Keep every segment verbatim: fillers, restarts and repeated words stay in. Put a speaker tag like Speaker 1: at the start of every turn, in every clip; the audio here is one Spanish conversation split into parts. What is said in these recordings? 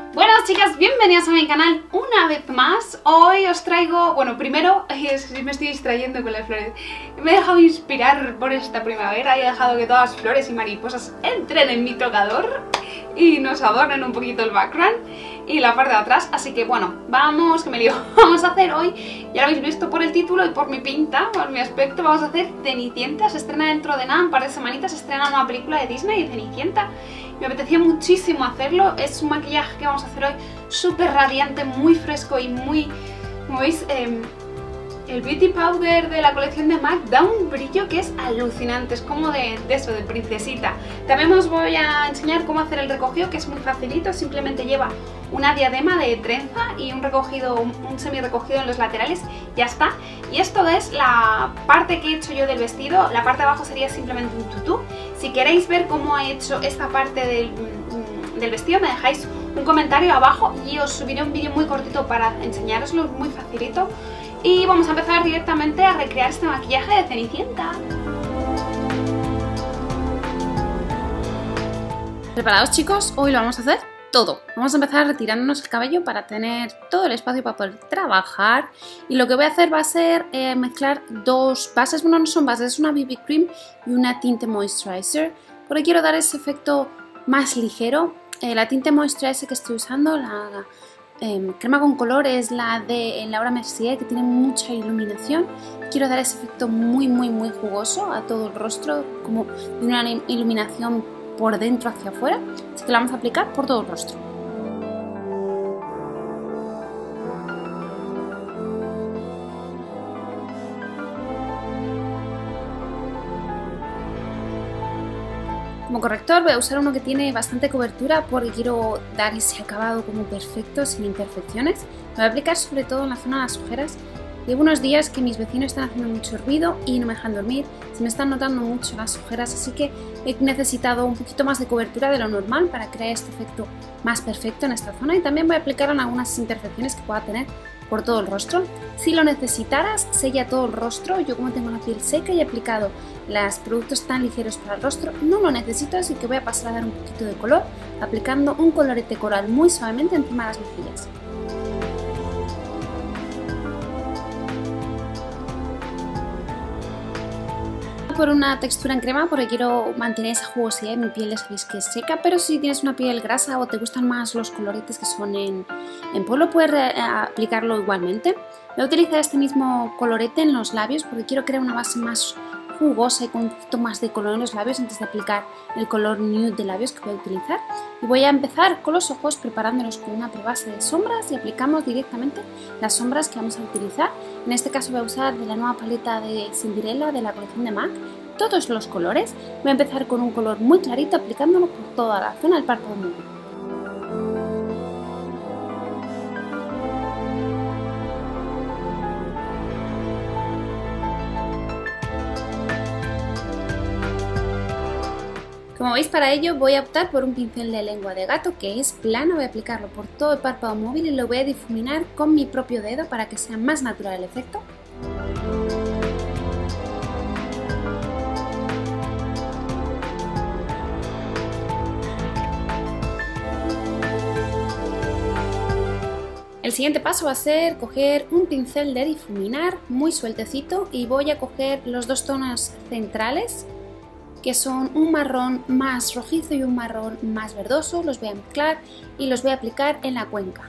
Speaker 1: Buenas chicas, bienvenidas a mi canal una vez más. Hoy os traigo, bueno, primero, es que me estoy distrayendo con las flores. Me he dejado inspirar por esta primavera y he dejado que todas las flores y mariposas entren en mi tocador y nos adornen un poquito el background y la parte de atrás. Así que bueno, vamos, que me lío. Vamos a hacer hoy, ya lo habéis visto por el título y por mi pinta, por mi aspecto, vamos a hacer Cenicienta. Se estrena dentro de nada, un par de semanitas, se estrena una película de Disney, Cenicienta. Me apetecía muchísimo hacerlo. Es un maquillaje que vamos a hacer hoy súper radiante, muy fresco y muy... Como veis, eh, el Beauty Powder de la colección de MAC da un brillo que es alucinante. Es como de, de eso, de princesita. También os voy a enseñar cómo hacer el recogido, que es muy facilito. Simplemente lleva una diadema de trenza y un recogido, un semi recogido en los laterales. Ya está. Y esto es la parte que he hecho yo del vestido. La parte de abajo sería simplemente un tutú. Si queréis ver cómo he hecho esta parte del, del vestido, me dejáis un comentario abajo y os subiré un vídeo muy cortito para enseñároslo, muy facilito. Y vamos a empezar directamente a recrear este maquillaje de Cenicienta. ¿Preparados, chicos? Hoy lo vamos a hacer todo. Vamos a empezar retirándonos el cabello para tener todo el espacio para poder trabajar. Y lo que voy a hacer va a ser eh, mezclar dos bases. Bueno, no son bases, es una B B Cream y una tinte moisturizer. Porque quiero dar ese efecto más ligero. Eh, la tinte moisturizer que estoy usando, la eh, crema con color, es la de Laura Mercier, que tiene mucha iluminación. Quiero dar ese efecto muy muy muy jugoso a todo el rostro, como de una iluminación por dentro hacia afuera. Así que la vamos a aplicar por todo el rostro. Como corrector voy a usar uno que tiene bastante cobertura porque quiero dar ese acabado como perfecto, sin imperfecciones. Me voy a aplicar sobre todo en la zona de las ojeras. Llevo unos días que mis vecinos están haciendo mucho ruido y no me dejan dormir. Se me están notando mucho las ojeras, así que he necesitado un poquito más de cobertura de lo normal para crear este efecto más perfecto en esta zona. Y también voy a aplicar en algunas imperfecciones que pueda tener por todo el rostro. Si lo necesitaras, sella todo el rostro. Yo, como tengo la piel seca y he aplicado los productos tan ligeros para el rostro, no lo necesito, así que voy a pasar a dar un poquito de color aplicando un colorete coral muy suavemente encima de las mejillas. Por una textura en crema porque quiero mantener esa jugosidad. Mi piel ya sabéis que es seca, pero si tienes una piel grasa o te gustan más los coloretes que son en, en polvo, puedes eh, aplicarlo igualmente. Voy a utilizar este mismo colorete en los labios porque quiero crear una base más jugosa y con un poquito más de color en los labios antes de aplicar el color nude de labios que voy a utilizar. Y voy a empezar con los ojos preparándolos con una prebase de sombras y aplicamos directamente las sombras que vamos a utilizar. En este caso voy a usar de la nueva paleta de Cinderella de la colección de MAC todos los colores. Voy a empezar con un color muy clarito aplicándolo por toda la zona del párpado móvil. Como veis, para ello voy a optar por un pincel de lengua de gato que es plano. Voy a aplicarlo por todo el párpado móvil y lo voy a difuminar con mi propio dedo para que sea más natural el efecto. El siguiente paso va a ser coger un pincel de difuminar muy sueltecito y voy a coger los dos tonos centrales, que son un marrón más rojizo y un marrón más verdoso. Los voy a mezclar y los voy a aplicar en la cuenca.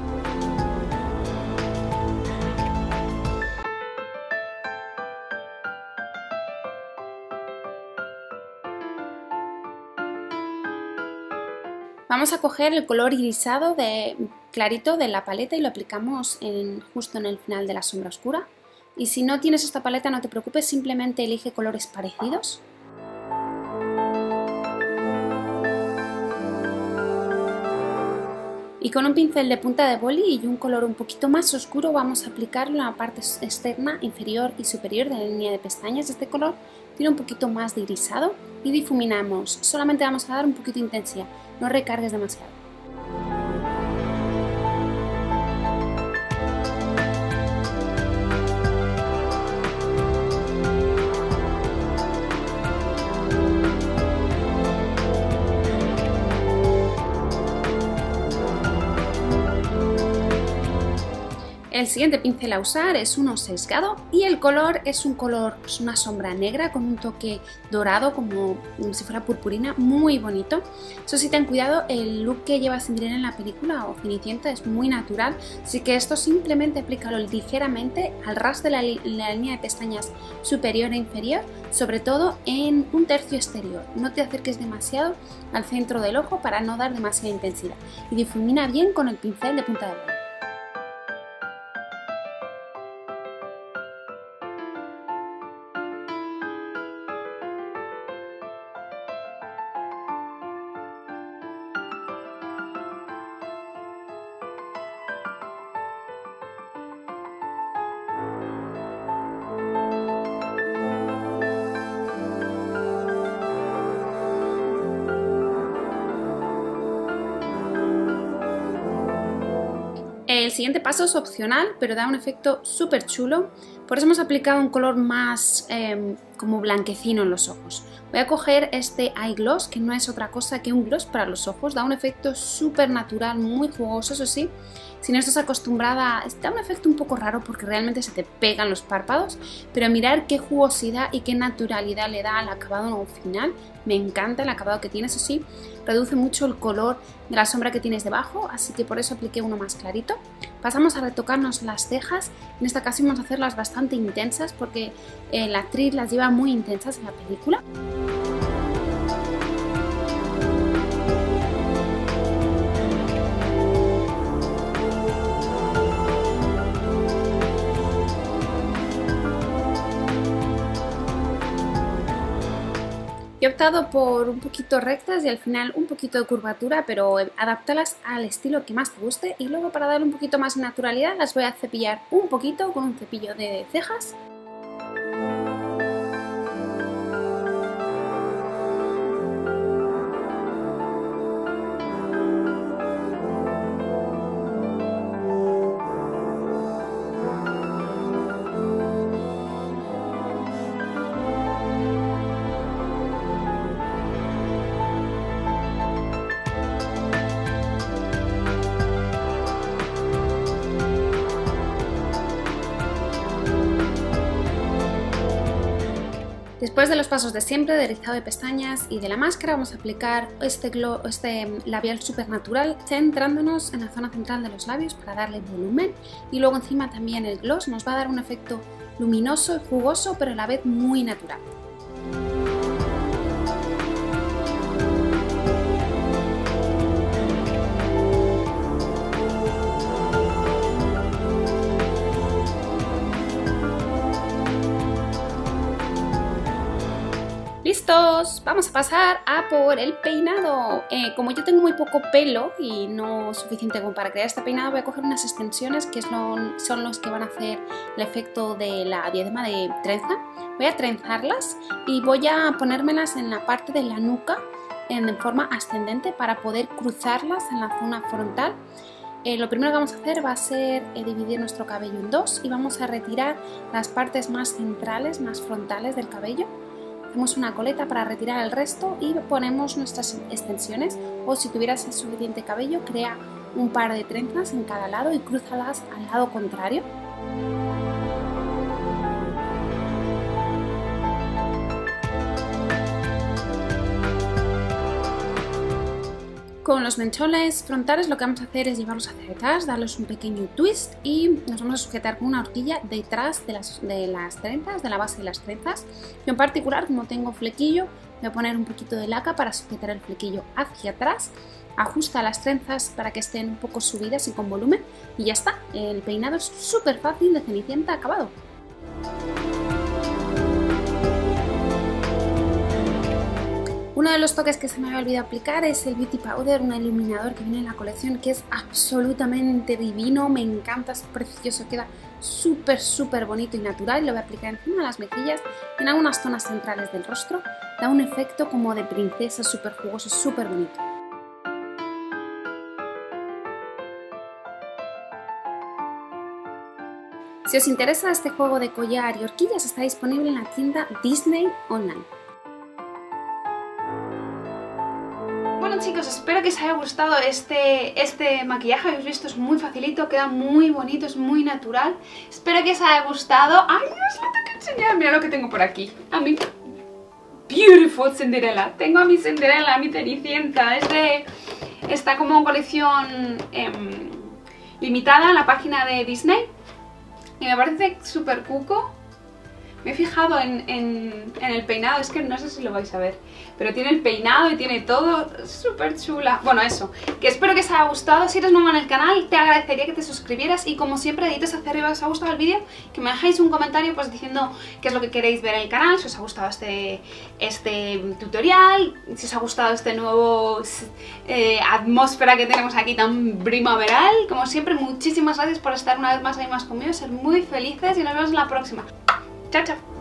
Speaker 1: Vamos a coger el color irisado de, clarito de la paleta y lo aplicamos en, justo en el final de la sombra oscura. Y si no tienes esta paleta, no te preocupes, simplemente elige colores parecidos. Y con un pincel de punta de boli y un color un poquito más oscuro vamos a aplicarlo en la parte externa, inferior y superior de la línea de pestañas. Este color tiene un poquito más de irisado y difuminamos. Solamente vamos a dar un poquito de intensidad, no recargues demasiado.
Speaker 2: El siguiente pincel a usar es uno sesgado y el color es un color, es una sombra negra con un toque dorado como si fuera purpurina, muy bonito. Eso sí, ten cuidado, el look que lleva Cinderella en la película o Cenicienta es muy natural, así que esto simplemente aplícalo ligeramente al ras de la, li la línea de pestañas superior e inferior, sobre todo en un tercio exterior. No te acerques demasiado al centro del ojo para no dar demasiada intensidad y difumina bien con el pincel de punta de dedo. El siguiente paso es opcional, pero da un efecto súper chulo, por eso hemos aplicado un color más eh, como blanquecino en los ojos. Voy a coger este eye gloss, que no es otra cosa que un gloss para los ojos, da un efecto súper natural, muy jugoso, eso sí. Si no estás acostumbrada, da un efecto un poco raro porque realmente se te pegan los párpados, pero mirar qué jugosidad y qué naturalidad le da al acabado final. Me encanta el acabado que tiene, eso sí, reduce mucho el color de la sombra que tienes debajo, así que por eso apliqué uno más clarito. Pasamos a retocarnos las cejas, en esta ocasión vamos a hacerlas bastante intensas porque eh, la actriz las lleva muy intensas en la película. He optado por un poquito rectas y al final un poquito de curvatura, pero adaptarlas al estilo que más te guste y luego para darle un poquito más de naturalidad las voy a cepillar un poquito con un cepillo de cejas. Después de los pasos de siempre, de rizado de pestañas y de la máscara, vamos a aplicar este, glow, este labial súper natural, centrándonos en la zona central de los labios para darle volumen, y luego encima también el gloss nos va a dar un efecto luminoso y jugoso, pero a la vez muy natural. ¡Listos! Vamos a pasar a por el peinado. Eh, como yo tengo muy poco pelo y no suficiente como para crear este peinado, voy a coger unas extensiones que es lo, son los que van a hacer el efecto de la diadema de trenza. Voy a trenzarlas y voy a ponérmelas en la parte de la nuca en forma ascendente para poder cruzarlas en la zona frontal. Eh, lo primero que vamos a hacer va a ser eh, dividir nuestro cabello en dos y vamos a retirar las partes más centrales, más frontales del cabello. Hacemos una coleta para retirar el resto y ponemos nuestras extensiones, o si tuvieras suficiente cabello, crea un par de trenzas en cada lado y crúzalas al lado contrario. Con los mechones frontales lo que vamos a hacer es llevarlos hacia detrás, darles un pequeño twist y nos vamos a sujetar con una horquilla detrás de las, de las trenzas, de la base de las trenzas. Yo en particular, como tengo flequillo, voy a poner un poquito de laca para sujetar el flequillo hacia atrás. Ajusta las trenzas para que estén un poco subidas y con volumen y ya está. El peinado es súper fácil de Cenicienta acabado. Uno de los toques que se me había olvidado aplicar es el Beauty Powder, un iluminador que viene en la colección que es absolutamente divino, me encanta, es precioso, queda súper súper bonito y natural. Lo voy a aplicar encima de las mejillas y en algunas zonas centrales del rostro, da un efecto como de princesa súper jugoso, súper bonito. Si os interesa este juego de collar y horquillas, está disponible en la tienda Disney Online.
Speaker 1: Bueno chicos, espero que os haya gustado este, este maquillaje. Habéis visto, es muy facilito, queda muy bonito, es muy natural. Espero que os haya gustado. ¡Ay, os lo tengo que enseñar! Mira lo que tengo por aquí. A mi Beautiful Cinderella. Tengo a mi Cinderella, a mi Cenicienta. Es de... Está como colección eh, limitada en la página de Disney. Y me parece súper cuco. Me he fijado en, en, en el peinado, es que no sé si lo vais a ver, pero tiene el peinado y tiene todo, súper chula. Bueno, eso, que espero que os haya gustado. Si eres nuevo en el canal, te agradecería que te suscribieras y como siempre, deditos hacia arriba si os ha gustado el vídeo, que me dejáis un comentario pues diciendo qué es lo que queréis ver en el canal, si os ha gustado este, este tutorial, si os ha gustado este nuevo eh, atmósfera que tenemos aquí tan primaveral. Como siempre, muchísimas gracias por estar una vez más ahí más conmigo, ser muy felices y nos vemos en la próxima. Chao, chao.